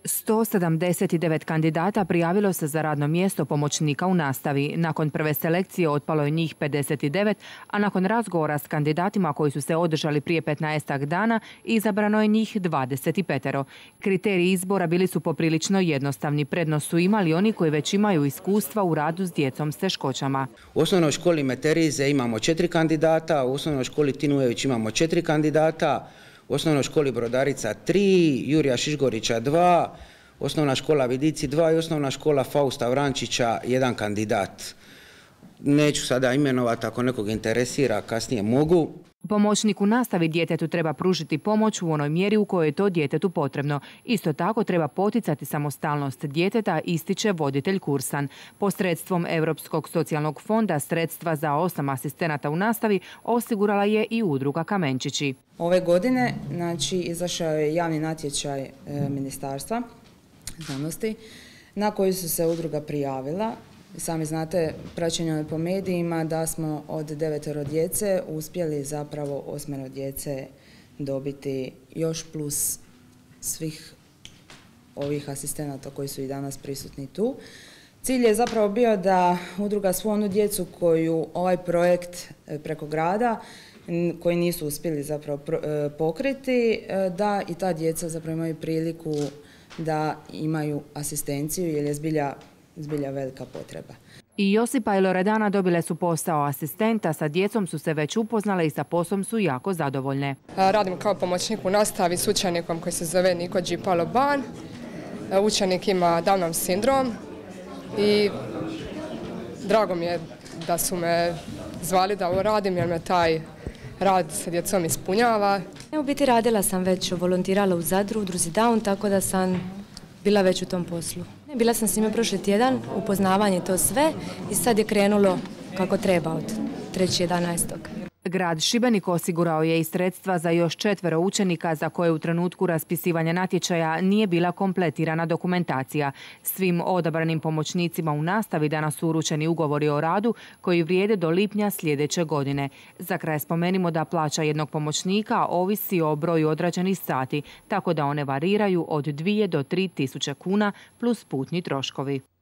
179 kandidata prijavilo se za radno mjesto pomoćnika u nastavi. Nakon prve selekcije otpalo je njih 59, a nakon razgovora s kandidatima koji su se održali prije 15 dana izabrano je njih 25. Kriteriji izbora bili su poprilično jednostavni. Prednost su imali oni koji već imaju iskustva u radu s djecom s teškoćama. U osnovnoj školi Meterize imamo 4 kandidata, u osnovnoj školi Tinujević imamo 4 kandidata, u osnovnoj školi Brodarica 3, Jurija Šišgorića 2, osnovna škola Vidici 2 i osnovna škola Fausta Vrančića 1 kandidat. Neću sada imenovati, ako nekog interesira, kasnije mogu. Pomoćnik u nastavi djetetu treba pružiti pomoć u onoj mjeri u kojoj je to djetetu potrebno. Isto tako treba poticati samostalnost djeteta, ističe voditelj Kursan. Posredstvom Europskog socijalnog fonda sredstva za 8 asistenata u nastavi osigurala je i udruga Kamenčići. Ove godine izašao je javni natječaj Ministarstva znanosti na koji su se udruga prijavila. Sami znate, praćenje po medijima, da smo od 9 djece uspjeli zapravo 8 djece dobiti još plus svih ovih asistenata koji su i danas prisutni tu. Cilj je zapravo bio da udruga svu onu djecu koju ovaj projekt preko grada, koji nisu uspjeli zapravo pokriti, da i ta djeca zapravo imaju priliku da imaju asistenciju jer je zbilja velika potreba. I Josipa i Loredana dobile su posao asistenta, sa djecom su se već upoznale i sa poslom su jako zadovoljne. Radim kao pomoćnik u nastavi s učenikom koji se zove Niko Đipalo-Ban. Učenik ima Downov sindrom i drago mi je da su me zvali da ovo radim jer me taj rad sa djecom ispunjava. U biti radila sam već, volontirala u Zadru, u udruzi Down, tako da sam bila već u tom poslu. Bila sam s njima prošli tjedan, upoznavanje to sve i sad je krenulo kako treba od 3.11. Grad Šibenik osigurao je i sredstva za još 4 učenika za koje u trenutku raspisivanja natječaja nije bila kompletirana dokumentacija. Svim odabranim pomoćnicima u nastavi danas su uručeni ugovori o radu koji vrijede do lipnja sljedeće godine. Za kraj spomenimo da plaća jednog pomoćnika ovisi o broju odrađenih sati, tako da one variraju od 2 do 3 tisuće kuna plus putni troškovi.